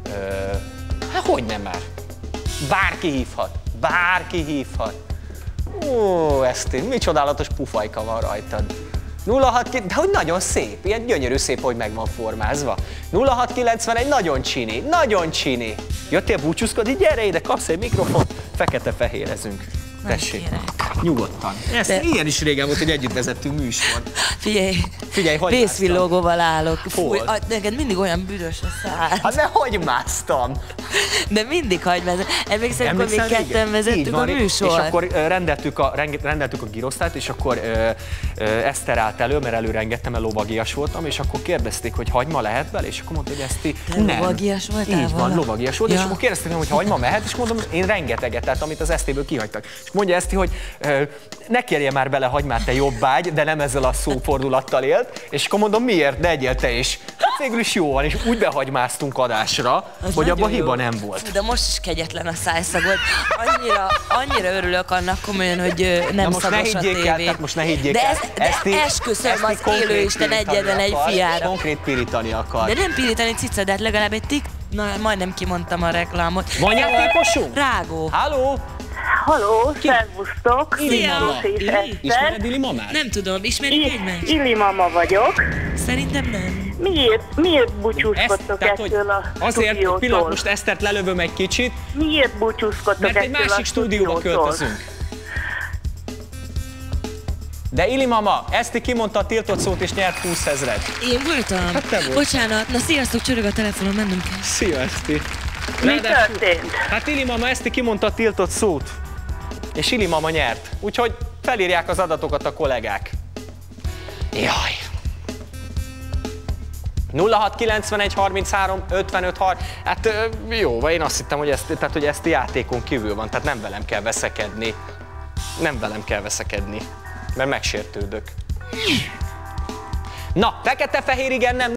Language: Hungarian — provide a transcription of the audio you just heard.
Hát hogy nem már? Bárki hívhat. Bárki hívhat. Ó, Eszti, mi csodálatos pufajka van rajtad. 062, de hogy nagyon szép, ilyen gyönyörű szép, hogy meg van formázva. 0691, nagyon csini, nagyon csini. Jöttél búcsúzkodni? Gyere ide, kapsz egy mikrofont, fekete-fehérezünk. Tessék, nyugodtan. Ezt ilyen is régen volt, hogy együtt vezettünk műsort. Figyelj, hogy vészvillogóval állok. Fúj, neked mindig olyan büdös a szád. Hát de hogy másztam? De mindig hagy vezet. Emlékszem, amikor még ketten vezettük a műsort. És akkor rendeltük a gyrosztályt, és akkor Eszter állt elő, mert előrengettem, mert lovagias voltam, és akkor kérdezték, hogy hagyma lehet bele, és akkor mondta, hogy Eszti, nem. Lovagias voltál? Így van, lovagias volt, és akkor kérdezték, hogy hagyma mehet, és mondom, én rengeteget, tehát amit az Esztéből kihagytak. És mondja Eszti, hogy ne kérje már bele hagymát, te jobbágy, de nem ezzel a szófordulattal élt, és akkor mondom, miért, de egyél te is. Hát végül is jó van, és úgy behagymáztunk adásra, az hogy abban hiba nem volt. De most is kegyetlen a szájszagod. Annyira örülök annak komolyan, hogy nem szagos a tévé. Most ne higgyék de el. Esküszöm az élőisten egyetlen egy fiára. Konkrét pirítani akar. De nem pirítani cica, de hát legalább egy majdnem kimondtam a reklámot. Van játékosunk? Rágó. Halló? Halló, szervusztok! Ismered Ili mamát? Nem tudom, ismerik egymást? Ili mama vagyok. Szerintem nem. Miért búcsúzkodtok ettől a azért, stúdiótól? pillanat, most Esztert lelövöm egy kicsit. Miért búcsúzkodtok mert ettől egy másik stúdióba költözünk. De Ili mama, Eszti kimondta a tiltott szót és nyert 20 000-et. Én voltam? Hát te voltál. Bocsánat, na sziasztok, csörög a telefonom, mennünk kell. Szia, Eszti. Mi történt? Hát Ili mama, Eszti kimondta a tiltott szót. És Ili mama nyert. Úgyhogy felírják az adatokat a kollégák. Jaj. 0691 33 55 6. Hát jó, én azt hittem, hogy Eszti játékon kívül van, tehát nem velem kell veszekedni. Nem velem kell veszekedni, mert megsértődök. Na, fekete-fehér igen, nem.